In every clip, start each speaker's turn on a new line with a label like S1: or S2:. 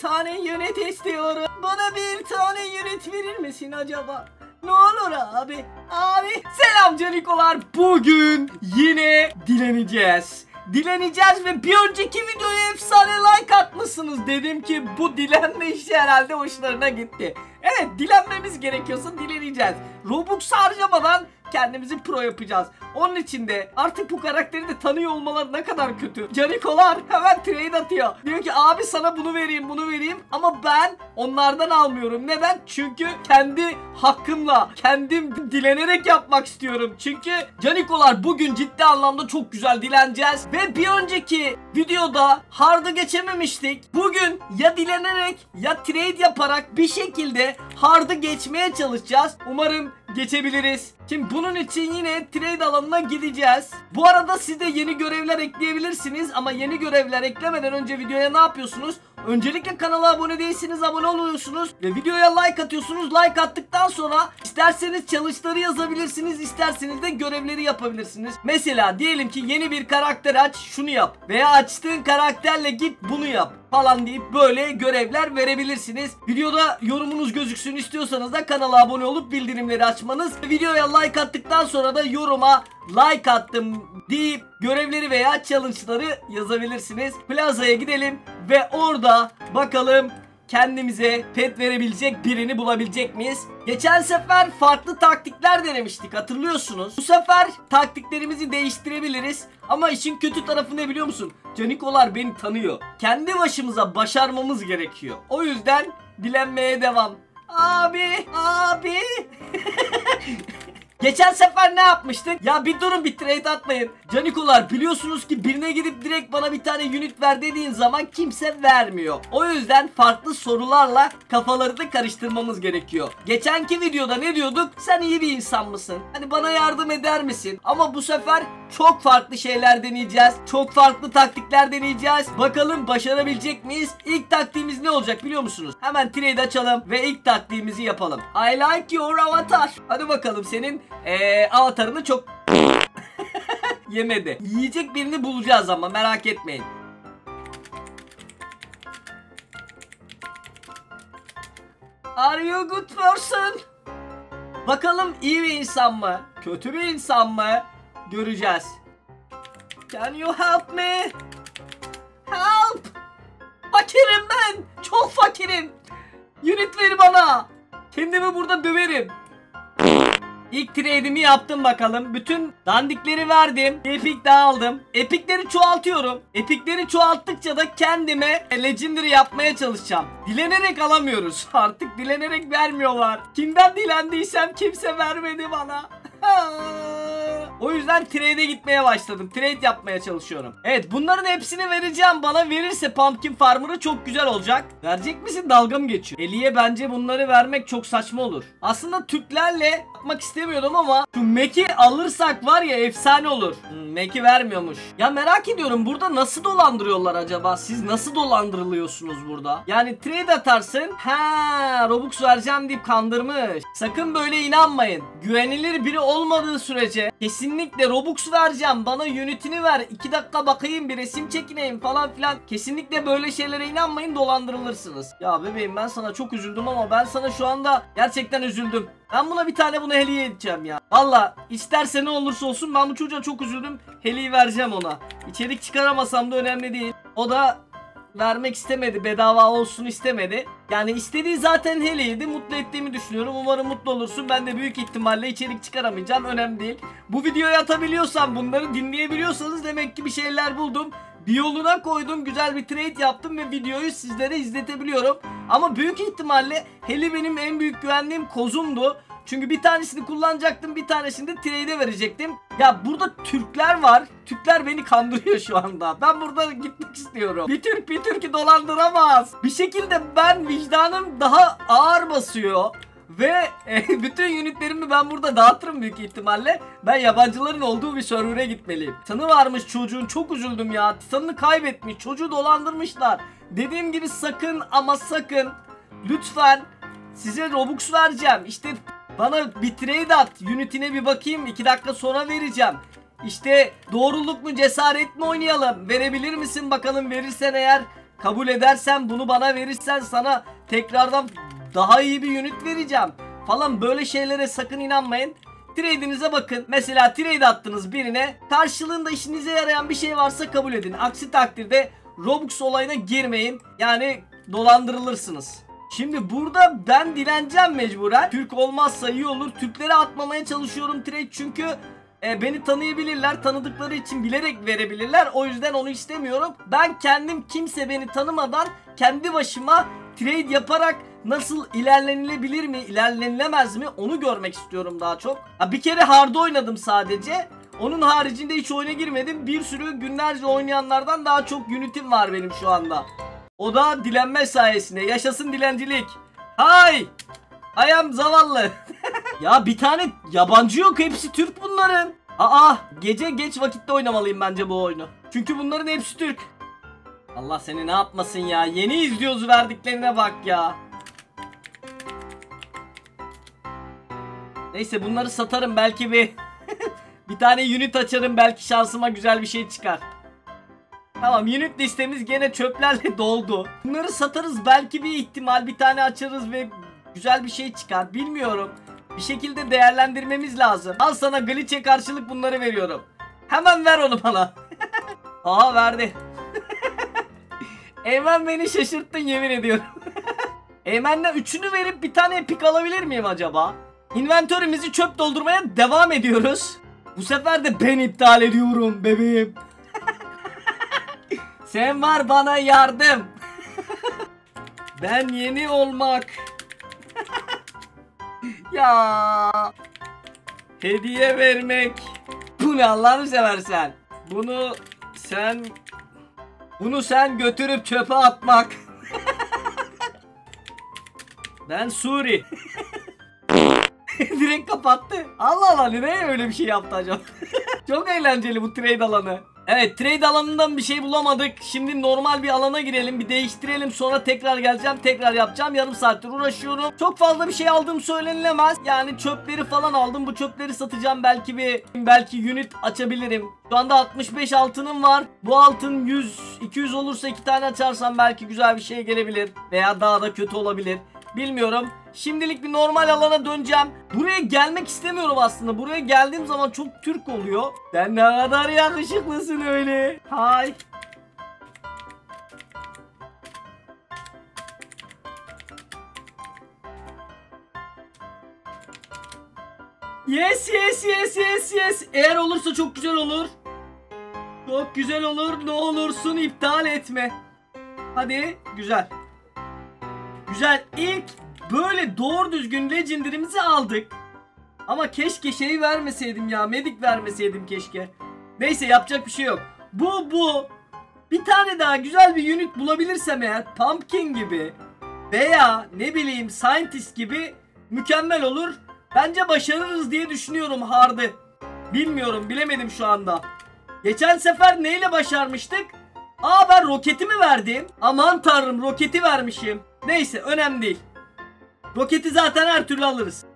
S1: tane unit istiyorum. Bana bir tane unit verir misin acaba? Ne olur abi. Abi selam canikolar. Bugün yine dileneceğiz. Dileneceğiz ve bir önceki videoya efsane like atmışsınız. Dedim ki bu dilenme işi herhalde hoşlarına gitti. Evet, dilenmemiz gerekiyorsa dileneceğiz. Robux harcamadan kendimizi pro yapacağız. Onun için de artık bu karakteri de tanıyor olmaları ne kadar kötü. Canikolar hemen trade atıyor. Diyor ki abi sana bunu vereyim, bunu vereyim. Ama ben onlardan almıyorum. Neden? Çünkü kendi hakkımla, kendim dilenerek yapmak istiyorum. Çünkü canikolar bugün ciddi anlamda çok güzel dileneceğiz. Ve bir önceki videoda hard'ı geçememiştik. Bugün ya dilenerek ya trade yaparak bir şekilde hard'ı geçmeye çalışacağız. Umarım geçebiliriz. Şimdi bunun için yine trade alanına gideceğiz. Bu arada siz de yeni görevler ekleyebilirsiniz. Ama yeni görevler eklemeden önce videoya ne yapıyorsunuz? Öncelikle kanala abone değilsiniz, abone oluyorsunuz ve videoya like atıyorsunuz. Like attıktan sonra isterseniz challenge'ları yazabilirsiniz, isterseniz de görevleri yapabilirsiniz. Mesela diyelim ki yeni bir karakter aç, şunu yap veya açtığın karakterle git bunu yap falan deyip böyle görevler verebilirsiniz. Videoda yorumunuz gözüksün istiyorsanız da kanala abone olup bildirimleri açmanız, videoya like attıktan sonra da yoruma like attım deyip görevleri veya challenge'ları yazabilirsiniz. Plazaya gidelim ve orada bakalım kendimize pet verebilecek birini bulabilecek miyiz? Geçen sefer farklı taktikler denemiştik, hatırlıyorsunuz. Bu sefer taktiklerimizi değiştirebiliriz. Ama işin kötü tarafı ne biliyor musun? Canikolar beni tanıyor. Kendi başımıza başarmamız gerekiyor. O yüzden dilenmeye devam. Abi. Geçen sefer ne yapmıştık? Ya bir durun, bir trade atmayın. Canikolar biliyorsunuz ki birine gidip direkt bana bir tane unit ver dediğin zaman kimse vermiyor. O yüzden farklı sorularla kafalarını karıştırmamız gerekiyor. Geçenki videoda ne diyorduk? Sen iyi bir insan mısın? Hani bana yardım eder misin? Ama bu sefer çok farklı şeyler deneyeceğiz. Çok farklı taktikler deneyeceğiz. Bakalım başarabilecek miyiz? İlk taktiğimiz ne olacak biliyor musunuz? Hemen trade açalım ve ilk taktiğimizi yapalım. I like your avatar. Hadi bakalım, senin avatarını çok yemedi. Yiyecek birini bulacağız ama merak etmeyin. Are you good person? Bakalım iyi bir insan mı? Kötü bir insan mı? Göreceğiz. Can you help me? Help! Fakirim ben. Çok fakirim. Unit ver bana. Kendimi burada döverim. İlk trade'imi yaptım bakalım. Bütün dandikleri verdim. Epic de aldım. Epic'leri çoğaltıyorum. Epic'leri çoğalttıkça da kendime legendary yapmaya çalışacağım. Dilenerek alamıyoruz. Artık dilenerek vermiyorlar. Kimden dilendiysem kimse vermedi bana. O yüzden trade'e gitmeye başladım. Trade yapmaya çalışıyorum. Evet, bunların hepsini vereceğim. Bana verirse Pumpkin Farmer'ı çok güzel olacak. Verecek misin? Dalga mı geçiyor? Eli'ye bence bunları vermek çok saçma olur. Aslında Türklerle yapmak istemiyordum ama şu Mac'i alırsak var ya efsane olur. Mac'i vermiyormuş. Ya merak ediyorum, burada nasıl dolandırıyorlar acaba? Siz nasıl dolandırılıyorsunuz burada? Yani trade atarsın. Robux vereceğim deyip kandırmış. Sakın böyle inanmayın. Güvenilir biri olmadığı sürece kesinlikle Robux vereceğim, bana unitini ver, 2 dakika bakayım, bir resim çekineyim falan filan, kesinlikle böyle şeylere inanmayın, dolandırılırsınız. Ya bebeğim, ben sana çok üzüldüm ama ben sana şu anda gerçekten üzüldüm. Ben buna bir tane bunu hediye edeceğim ya. Valla isterse ne olursa olsun ben bu çocuğa çok üzüldüm. Hediye vereceğim ona. İçerik çıkaramasam da önemli değil. O da vermek istemedi, bedava olsun istemedi. Yani istediği zaten heliydi. Mutlu ettiğimi düşünüyorum. Umarım mutlu olursun. Ben de büyük ihtimalle içerik çıkaramayacağım. Önemli değil. Bu videoyu atabiliyorsam, bunları dinleyebiliyorsanız demek ki bir şeyler buldum. Bir yoluna koydum. Güzel bir trade yaptım ve videoyu sizlere izletebiliyorum. Ama büyük ihtimalle heli benim en büyük güvendiğim kozumdu. Çünkü bir tanesini kullanacaktım, bir tanesini de trade'e verecektim. Ya burada Türkler var. Türkler beni kandırıyor şu anda. Ben burada gitmek istiyorum. Bir Türk'ü dolandıramaz. Bir şekilde ben vicdanım daha ağır basıyor. Ve bütün unitlerimi ben burada dağıtırım büyük ihtimalle. Ben yabancıların olduğu bir server'e gitmeliyim. Titanı varmış çocuğun, çok üzüldüm ya. Titanını kaybetmiş, çocuğu dolandırmışlar. Dediğim gibi sakın ama sakın, lütfen, size Robux vereceğim. İşte bana bir trade at, unitine bir bakayım, 2 dakika sonra vereceğim. İşte doğruluk mu cesaret mi oynayalım, verebilir misin bakalım, verirsen eğer kabul edersen, bunu bana verirsen sana tekrardan daha iyi bir unit vereceğim falan, böyle şeylere sakın inanmayın. Trade'inize bakın. Mesela trade attınız birine, karşılığında işinize yarayan bir şey varsa kabul edin. Aksi takdirde Robux olayına girmeyin. Yani dolandırılırsınız. Şimdi burada ben dileneceğim mecburen. Türk olmazsa iyi olur. Türklere atmamaya çalışıyorum trade çünkü beni tanıyabilirler. Tanıdıkları için bilerek verebilirler. O yüzden onu istemiyorum. Ben kendim, kimse beni tanımadan kendi başıma trade yaparak nasıl ilerlenilebilir mi, ilerlenilemez mi onu görmek istiyorum daha çok. Bir kere hard oynadım sadece. Onun haricinde hiç oyuna girmedim. Bir sürü günlerce oynayanlardan daha çok unitim var benim şu anda. O da dilenme sayesinde. Yaşasın dilencilik. Hay! I am zavallı. Ya bir tane yabancı yok. Hepsi Türk bunların. Gece geç vakitte oynamalıyım bence bu oyunu. Çünkü bunların hepsi Türk. Allah seni ne yapmasın ya. Yeni izliyoruz, verdiklerine bak ya. Neyse bunları satarım. Belki bir bir tane unit açarım. Belki şansıma güzel bir şey çıkar. Tamam, unit listemiz gene çöplerle doldu. Bunları satarız, belki bir ihtimal bir tane açarız ve güzel bir şey çıkar. Bilmiyorum. Bir şekilde değerlendirmemiz lazım. Al sana glitch'e karşılık bunları veriyorum. Hemen ver onu bana. Verdi. Eymen, beni şaşırttın yemin ediyorum. Eymen'le üçünü verip bir tane epic alabilir miyim acaba? İnventörümüzü çöp doldurmaya devam ediyoruz. Bu sefer de ben iptal ediyorum bebeğim. Sen var bana yardım. Ben yeni olmak. Ya. Hediye vermek. Bu ne Allah'ını seversen. Bunu sen götürüp çöpe atmak. Ben Suri. Direkt kapattı. Allah Allah, neden öyle bir şey yaptı acaba? Çok eğlenceli bu trade alanı. Evet, trade alanından bir şey bulamadık. Şimdi normal bir alana girelim, bir değiştirelim, sonra tekrar geleceğim, tekrar yapacağım. Yarım saattir uğraşıyorum. Çok fazla bir şey aldığım söylenilemez. Yani çöpleri falan aldım. Bu çöpleri satacağım, belki unit açabilirim. Şu anda 65 altınım var. Bu altın 100-200 olursa 2 tane açarsam belki güzel bir şey gelebilir. Veya daha da kötü olabilir. Bilmiyorum. Şimdilik bir normal alana döneceğim. Buraya gelmek istemiyorum aslında. Buraya geldiğim zaman çok Türk oluyor. Sen ne kadar yakışıklısın öyle. Hay. Yes. Eğer olursa çok güzel olur. Çok güzel olur. Ne olursun iptal etme. Hadi. Güzel. Güzel. İlk böyle doğru düzgün legendary'mizi aldık. Ama keşke şeyi vermeseydim ya. Medic vermeseydim keşke. Neyse, yapacak bir şey yok. Bu. Bir tane daha güzel bir unit bulabilirsem eğer, Pumpkin gibi veya ne bileyim Scientist gibi, mükemmel olur. Bence başarırız diye düşünüyorum hard'ı. Bilmiyorum, bilemedim şu anda. Geçen sefer neyle başarmıştık? Ben roketi mi verdim? Aman tanrım, roketi vermişim. Neyse, önemli değil. Roketi zaten her türlü alırız.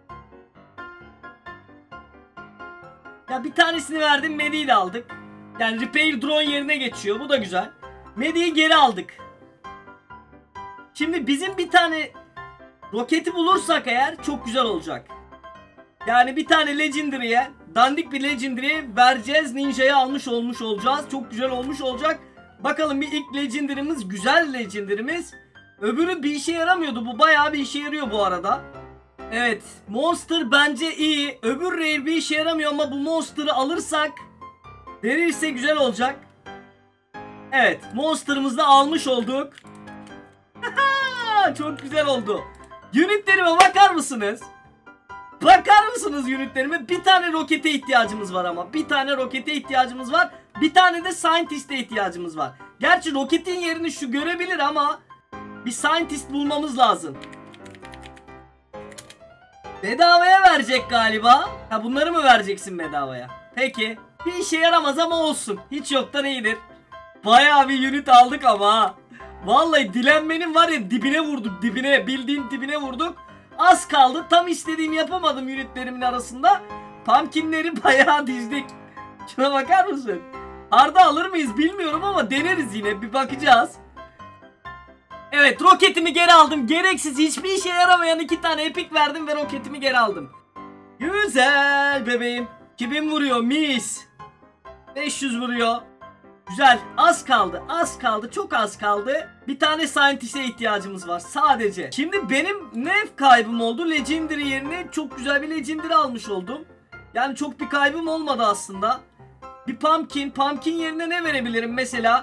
S1: Ya bir tanesini verdim, Medi'yi de aldık. Yani repair drone yerine geçiyor, bu da güzel. Medi'yi geri aldık. Şimdi bizim bir tane roketi bulursak eğer çok güzel olacak. Yani bir tane legendary'e, dandik bir legendary'e vereceğiz. Ninja'yı almış olacağız. Çok güzel olmuş olacak. Bakalım, bir ilk legendary'miz güzel legendary'miz. Öbürü bir işe yaramıyordu. Bu bayağı bir işe yarıyor bu arada. Evet, Monster bence iyi. Öbür rare bir işe yaramıyor ama bu Monster'ı alırsak, verirse güzel olacak. Evet, Monster'ımızı da almış olduk. Çok güzel oldu. Unitlerime bakar mısınız? Bakar mısınız unitlerime? Bir tane rokete ihtiyacımız var ama. Bir tane rokete ihtiyacımız var. Bir tane de Scientist'e ihtiyacımız var. Gerçi roketin yerini şu görebilir ama bir Scientist bulmamız lazım. Bedavaya verecek galiba. Bunları mı vereceksin bedavaya? Peki. Bir işe yaramaz ama olsun. Hiç yoktan iyidir. Bayağı bir unit aldık ama. Vallahi dilenmenin var ya, dibine vurduk. Dibine, bildiğin dibine vurduk. Az kaldı. Tam istediğimi yapamadım unitlerimin arasında. Pumpkinleri bayağı dizdik. Şuna bakar mısın? Arda alır mıyız bilmiyorum ama deneriz yine. Bir bakacağız. Evet, roketimi geri aldım. Gereksiz, hiçbir işe yaramayan 2 tane epik verdim ve roketimi geri aldım. Güzel bebeğim. 2000 vuruyor, mis. 500 vuruyor. Güzel, az kaldı, az kaldı, çok az kaldı. Bir tane scientist'e ihtiyacımız var sadece. Şimdi benim ne kaybım oldu? Legendary yerine çok güzel bir Legendary almış oldum. Yani çok bir kaybım olmadı aslında. Bir pumpkin yerine ne verebilirim mesela?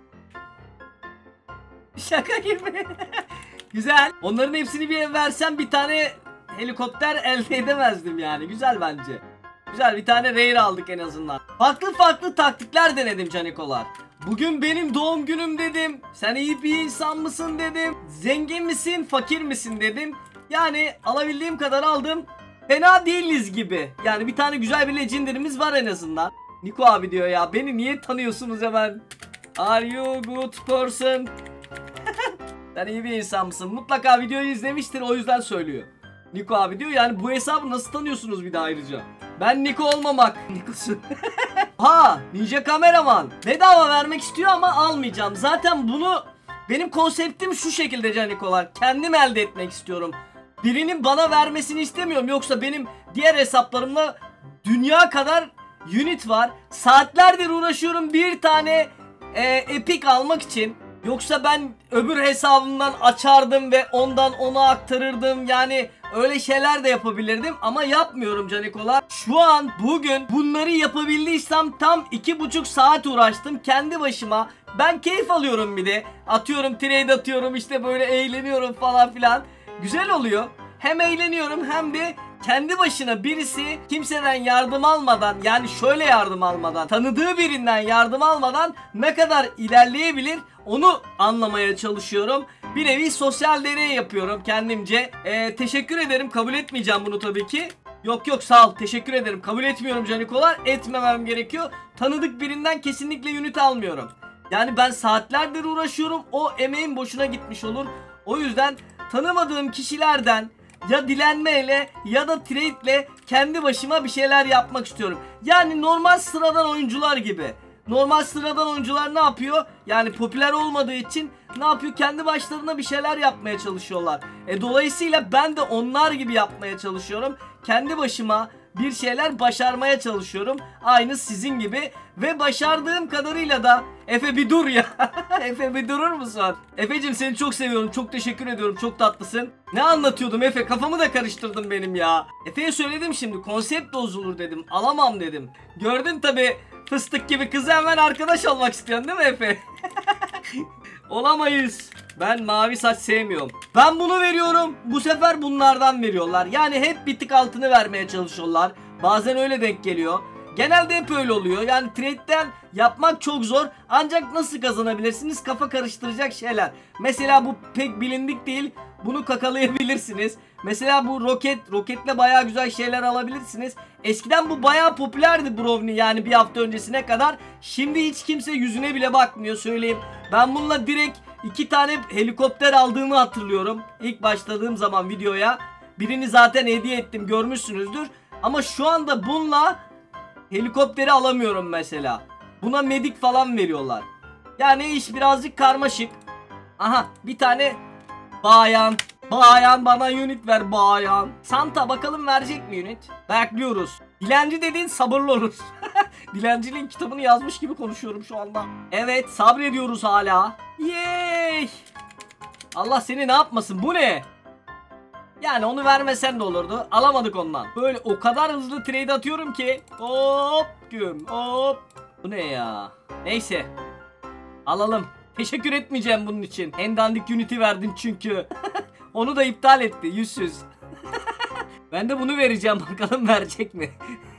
S1: Şaka gibi. Güzel. Onların hepsini bir versem bir tane helikopter elde edemezdim yani. Güzel bence. Güzel, bir tane rare aldık en azından. Farklı farklı taktikler denedim canikolar. Bugün benim doğum günüm dedim. Sen iyi bir insan mısın dedim. Zengin misin, fakir misin dedim. Yani alabildiğim kadar aldım. Fena değiliz gibi. Yani bir tane güzel bir legendary'miz var en azından. Niko abi diyor ya, beni niye tanıyorsunuz hemen? Are you good person? Sen iyi bir insan mısın? Mutlaka videoyu izlemiştir, o yüzden söylüyor. Niko abi diyor, yani bu hesabı nasıl tanıyorsunuz bir de ayrıca? Ben Niko olmamak. Niko'sun. Ha, ninja kameraman. Bedava vermek istiyor ama almayacağım. Zaten bunu, benim konseptim şu şekilde canikolar. Kendim elde etmek istiyorum. Birinin bana vermesini istemiyorum. Yoksa benim diğer hesaplarımla dünya kadar unit var. Saatlerdir uğraşıyorum bir tane epic almak için. Yoksa ben öbür hesabımdan açardım ve ondan ona aktarırdım. Yani öyle şeyler de yapabilirdim ama yapmıyorum canikolar. Şu an bugün bunları yapabildiysem tam 2,5 saat uğraştım kendi başıma. Ben keyif alıyorum bir de. Atıyorum, trade atıyorum, işte böyle eğleniyorum falan filan. Güzel oluyor. Hem eğleniyorum hem de kendi başına birisi kimseden yardım almadan, yani şöyle yardım almadan, tanıdığı birinden yardım almadan ne kadar ilerleyebilir onu anlamaya çalışıyorum. Bir nevi sosyal deney yapıyorum kendimce. Teşekkür ederim, kabul etmeyeceğim bunu tabii ki. Yok sağ ol, teşekkür ederim, kabul etmiyorum canikolar, etmemem gerekiyor. Tanıdık birinden kesinlikle unit almıyorum. Yani ben saatlerdir uğraşıyorum, o emeğim boşuna gitmiş olur. O yüzden tanımadığım kişilerden ya dilenmeyle ya da trade'le kendi başıma bir şeyler yapmak istiyorum. Yani normal sıradan oyuncular gibi. Normal sıradan oyuncular ne yapıyor? Yani popüler olmadığı için ne yapıyor? Kendi başlarına bir şeyler yapmaya çalışıyorlar. Dolayısıyla ben de onlar gibi yapmaya çalışıyorum. Kendi başıma bir şeyler başarmaya çalışıyorum. Aynı sizin gibi. Ve başardığım kadarıyla da... Efe bir dur ya. Efe bir durur musun? Efeciğim, seni çok seviyorum. Çok teşekkür ediyorum. Çok tatlısın. Ne anlatıyordum Efe? Kafamı da karıştırdın benim ya. Efe'ye söyledim şimdi. Konsept bozulur dedim. Alamam dedim. Gördün tabi, fıstık gibi kızı hemen arkadaş olmak istiyorsun değil mi Efe? Olamayız. Ben mavi saç sevmiyorum. Ben bunu veriyorum. Bu sefer bunlardan veriyorlar. Yani hep bir tık altını vermeye çalışıyorlar. Bazen öyle denk geliyor. Genelde hep öyle oluyor. Yani trade'den yapmak çok zor. Ancak nasıl kazanabilirsiniz? Kafa karıştıracak şeyler. Mesela bu pek bilindik değil. Bunu kakalayabilirsiniz. Mesela bu roketle bayağı güzel şeyler alabilirsiniz. Eskiden bu bayağı popülerdi Brownie, yani bir hafta öncesine kadar. Şimdi hiç kimse yüzüne bile bakmıyor, söyleyeyim. Ben bununla direkt 2 tane helikopter aldığımı hatırlıyorum. İlk başladığım zaman videoya. Birini zaten hediye ettim, görmüşsünüzdür. Ama şu anda bununla helikopteri alamıyorum mesela. Buna medik falan veriyorlar. Yani iş birazcık karmaşık. Aha, bir tane bayan. Bayan, bana unit ver bayan. Santa bakalım verecek mi unit? Bekliyoruz. Dilenci dediğin sabırlı olur. Dilenciliğin kitabını yazmış gibi konuşuyorum şu anda. Evet, sabrediyoruz hala. Yey! Allah seni ne yapmasın, bu ne? Yani onu vermesen de olurdu. Alamadık ondan. Böyle o kadar hızlı trade atıyorum ki. Hop güm hop. Bu ne ya? Neyse. Alalım. Teşekkür etmeyeceğim bunun için. En dandik unit'i verdin çünkü. Onu da iptal etti. Yüzsüz. Ben de bunu vereceğim. Bakalım verecek mi?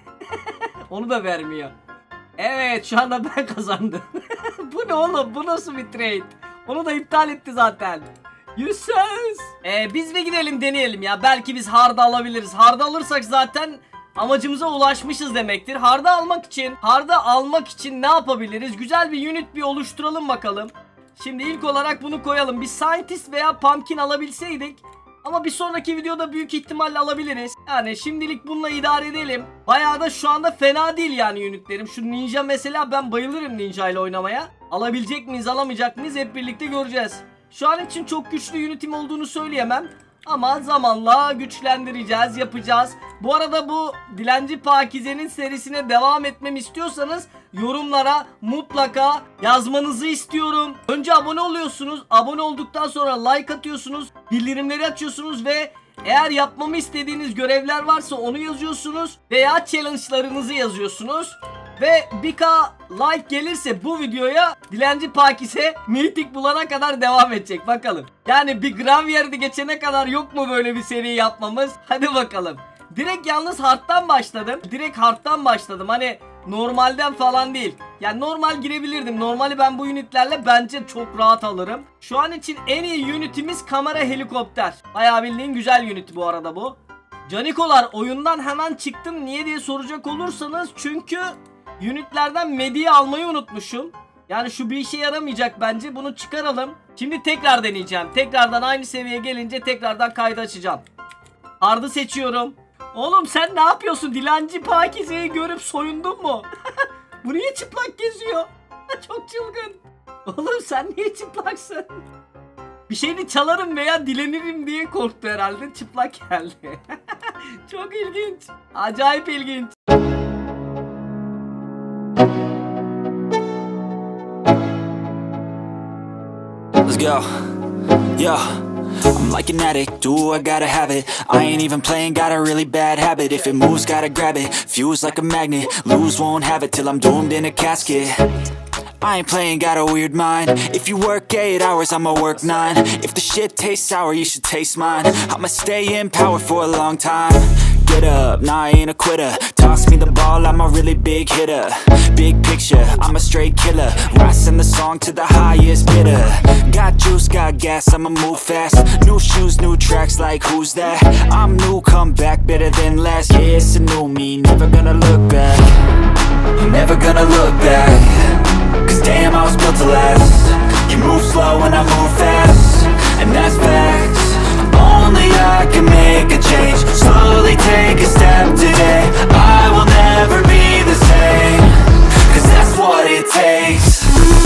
S1: Onu da vermiyor. Evet, şu anda ben kazandım. Bu ne oğlum? Bu nasıl bir trade? Onu da iptal etti zaten. Yüzsüz. Biz de gidelim deneyelim ya. Belki biz harda alabiliriz. Harda alırsak zaten amacımıza ulaşmışız demektir. Harda almak için ne yapabiliriz? Güzel bir unit bir oluşturalım bakalım. Şimdi ilk olarak bunu koyalım. Bir scientist veya pumpkin alabilseydik. Ama bir sonraki videoda büyük ihtimalle alabiliriz. Yani şimdilik bununla idare edelim. Bayağı da şu anda fena değil yani unitlerim. Şu ninja mesela, ben bayılırım ninja ile oynamaya. Alabilecek miyiz, alamayacak mıyız hep birlikte göreceğiz. Şu an için çok güçlü Unity'm olduğunu söyleyemem. Ama zamanla güçlendireceğiz, yapacağız. Bu arada bu Dilenci Pakize'nin serisine devam etmemi istiyorsanız yorumlara mutlaka yazmanızı istiyorum. Önce abone oluyorsunuz. Abone olduktan sonra like atıyorsunuz. Bildirimleri açıyorsunuz ve eğer yapmamı istediğiniz görevler varsa onu yazıyorsunuz. Veya challenge'larınızı yazıyorsunuz. Ve 1K like gelirse bu videoya Dilenci Pakize Mythic bulana kadar devam edecek. Bakalım. Yani bir Graveyard'ı geçene kadar yok mu böyle bir seri yapmamız? Hadi bakalım. Direkt yalnız hard'dan başladım. Direkt hard'dan başladım. Hani normalden falan değil. Yani normal girebilirdim. Normali ben bu unitlerle bence çok rahat alırım. Şu an için en iyi unitimiz kamera helikopter. Bayağı bildiğin güzel unit bu arada bu. Canikolar, oyundan hemen çıktım. Niye diye soracak olursanız çünkü unitlerden Medi'yi almayı unutmuşum. Yani şu bir işe yaramayacak bence. Bunu çıkaralım. Şimdi tekrar deneyeceğim. Tekrardan aynı seviyeye gelince tekrardan kaydı açacağım. Hard'ı seçiyorum. Oğlum sen ne yapıyorsun? Dilenci Pakize'yi görüp soyundun mu? Bu niye çıplak geziyor? Çok çılgın. Oğlum sen niye çıplaksın? Bir şeyini çalarım veya dilenirim diye korktu herhalde. Çıplak geldi. Çok ilginç. Acayip ilginç.
S2: Let's go. Yo, I'm like an addict, do I gotta have it. I ain't even playing, got a really bad habit. If it moves, gotta grab it, fuse like a magnet. Lose, won't have it till I'm doomed in a casket. I ain't playing, got a weird mind. If you work 8 hours, I'ma work 9. If the shit tastes sour, you should taste mine. I'ma stay in power for a long time. Get up, nah, I ain't a quitter. Toss me the ball, I'm a really big hitter. Big picture, I'm a straight killer. Rising the song to the highest bidder. Got juice, got gas, I'ma move fast. New shoes, new tracks, like who's that? I'm new, come back, better than last. Yeah, it's a new me, never gonna look back. Never gonna look back. Cause damn, I was built to last. You move slow and I move fast, and that's facts. Only I can make a change. Slowly take a step today. I will never be the same. Cause that's what it takes.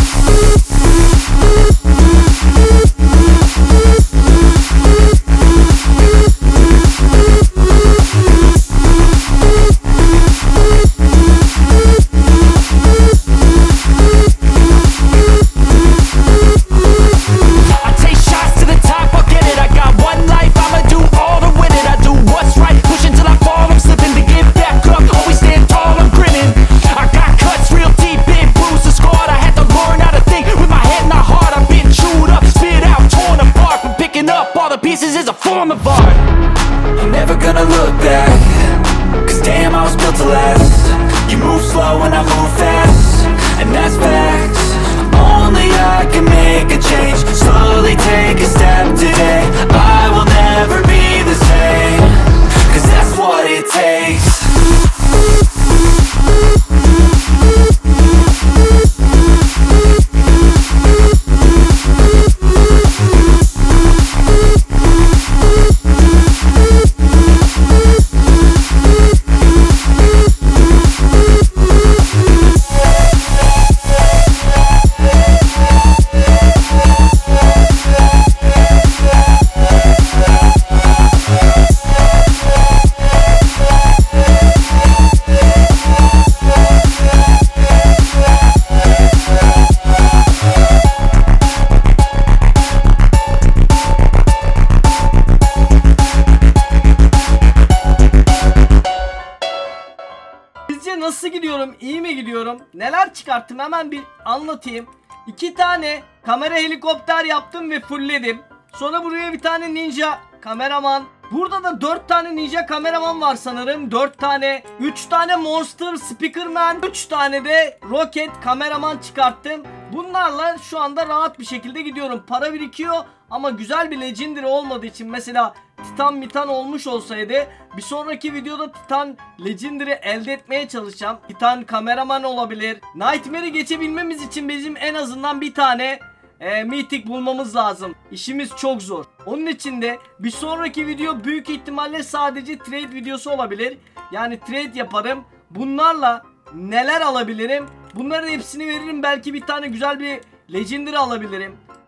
S2: Pieces is a form of art. I'm never gonna look back. Cause damn, I was built to last. You move slow and I move fast, and that's facts. Only I can make a change. Slowly take a step today. I will never be the same. Cause that's what it takes.
S1: Nasıl gidiyorum? İyi mi gidiyorum? Neler çıkarttım? Hemen bir anlatayım. 2 tane kamera helikopter yaptım ve fullledim. Sonra buraya bir tane ninja kameraman. Burada da 4 tane ninja kameraman var sanırım. 4 tane, 3 tane monster speakerman, 3 tane de roket kameraman çıkarttım. Bunlarla şu anda rahat bir şekilde gidiyorum. Para birikiyor ama güzel bir legendary olmadığı için, mesela Titan mitan olmuş olsaydı bir sonraki videoda Titan legendary elde etmeye çalışacağım. Titan kameraman olabilir. Nightmare'i geçebilmemiz için bizim en azından bir tane Mythic bulmamız lazım. İşimiz çok zor. Onun için de bir sonraki video büyük ihtimalle sadece trade videosu olabilir. Yani trade yaparım. Bunlarla neler alabilirim? Bunların hepsini veririm. Belki bir tane güzel bir legendary alabilirim.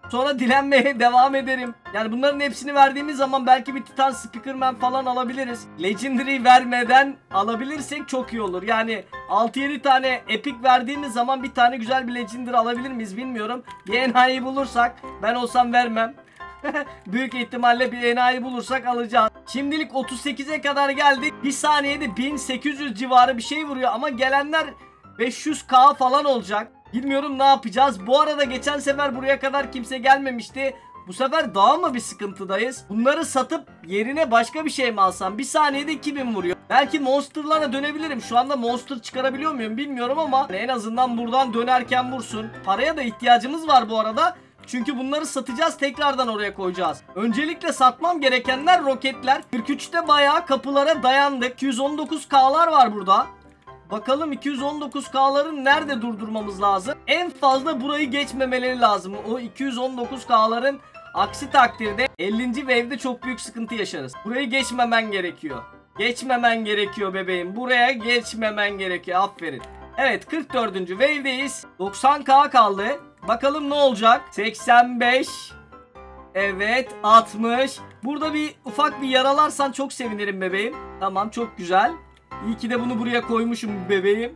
S1: Sonra dilenmeye devam ederim. Yani bunların hepsini verdiğimiz zaman belki bir Titan Speakerman falan alabiliriz. Legendary vermeden alabilirsek çok iyi olur. Yani 6-7 tane Epic verdiğimiz zaman bir tane güzel bir Legendary alabilir miyiz bilmiyorum. Bir enayi bulursak, ben olsam vermem. Büyük ihtimalle bir enayi bulursak alacağız. Şimdilik 38'e kadar geldik. Bir saniyede 1800 civarı bir şey vuruyor ama gelenler 500k falan olacak. Bilmiyorum ne yapacağız. Bu arada geçen sefer buraya kadar kimse gelmemişti. Bu sefer daha mı bir sıkıntıdayız? Bunları satıp yerine başka bir şey mi alsam? Bir saniyede 2000 vuruyor. Belki monsterlara dönebilirim. Şu anda monster çıkarabiliyor muyum bilmiyorum ama en azından buradan dönerken vursun. Paraya da ihtiyacımız var bu arada. Çünkü bunları satacağız, tekrardan oraya koyacağız. Öncelikle satmam gerekenler roketler. 43'te bayağı kapılara dayandık. 219k'lar var burada. Bakalım 219k'ları nerede durdurmamız lazım? En fazla burayı geçmemeleri lazım. O 219k'ların aksi takdirde 50. wave'de çok büyük sıkıntı yaşarız. Burayı geçmemen gerekiyor. Geçmemen gerekiyor bebeğim. Buraya geçmemen gerekiyor. Aferin. Evet, 44. wave'deyiz. 90k kaldı. Bakalım ne olacak? 85. Evet, 60. Burada bir ufak bir yaralarsan çok sevinirim bebeğim. Tamam, çok güzel. İyi ki de bunu buraya koymuşum bebeğim.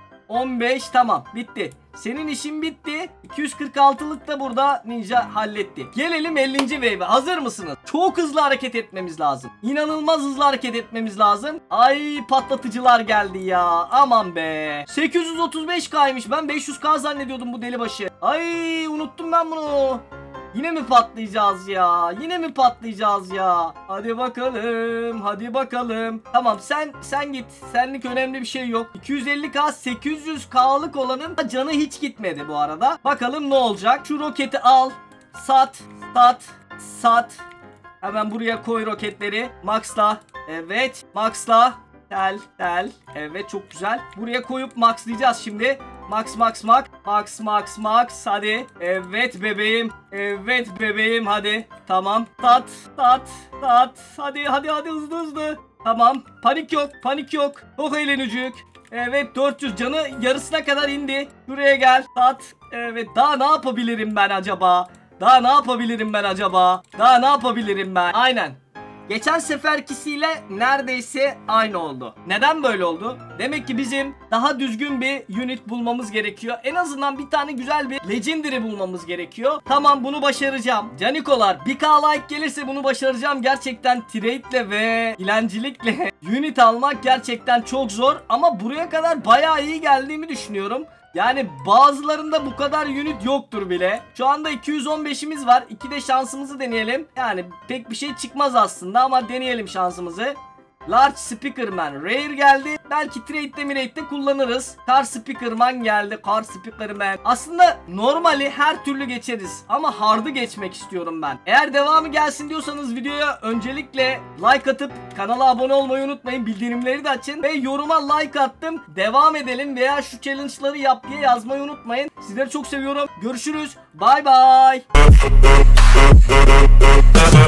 S1: 15, tamam, bitti. Senin işin bitti. 246'lık da burada Ninja halletti. Gelelim 50. wave'e. Hazır mısınız? Çok hızlı hareket etmemiz lazım. İnanılmaz hızlı hareket etmemiz lazım. Ay, patlatıcılar geldi ya. Aman be. 835k'ymış. Ben 500k zannediyordum bu deli başı. Ay, unuttum ben bunu. Yine mi patlayacağız ya? Yine mi patlayacağız ya? Hadi bakalım. Hadi bakalım. Tamam, sen git. Senlik önemli bir şey yok. 250k 800k'lık olanın canı hiç gitmedi bu arada. Bakalım ne olacak? Şu roketi al. Sat. Sat. Sat. Hemen buraya koy roketleri. Max'la. Evet. Max'la. Tel. Evet, çok güzel. Buraya koyup maxlayacağız şimdi. Max. Max. Hadi. Evet bebeğim. Evet bebeğim, hadi. Tamam. Tat. Hadi hızlı. Tamam. Panik yok. Çok eğlenicik. Evet, 400 canı yarısına kadar indi. Şuraya gel. Tat. Evet, daha ne yapabilirim ben acaba? Aynen. Geçen seferkisiyle neredeyse aynı oldu. Neden böyle oldu? Demek ki bizim daha düzgün bir unit bulmamız gerekiyor. En azından bir tane güzel bir legendary bulmamız gerekiyor. Tamam, bunu başaracağım. Canikolar, 1k like gelirse bunu başaracağım. Gerçekten trade'le ve dilencilikle unit almak gerçekten çok zor. Ama buraya kadar bayağı iyi geldiğimi düşünüyorum. Yani bazılarında bu kadar unit yoktur bile. Şu anda 215'imiz var. 2 de şansımızı deneyelim. Yani pek bir şey çıkmaz aslında ama deneyelim şansımızı. Large Speakerman Rare geldi. Belki trade'de kullanırız. Car Speakerman geldi. Car Speakerman. Aslında normali her türlü geçeriz. Ama hard'ı geçmek istiyorum ben. Eğer devamı gelsin diyorsanız videoya öncelikle like atıp kanala abone olmayı unutmayın. Bildirimleri de açın. Ve yoruma like attım, devam edelim veya şu challenge'ları yap diye yazmayı unutmayın. Sizleri çok seviyorum. Görüşürüz. Bye bye.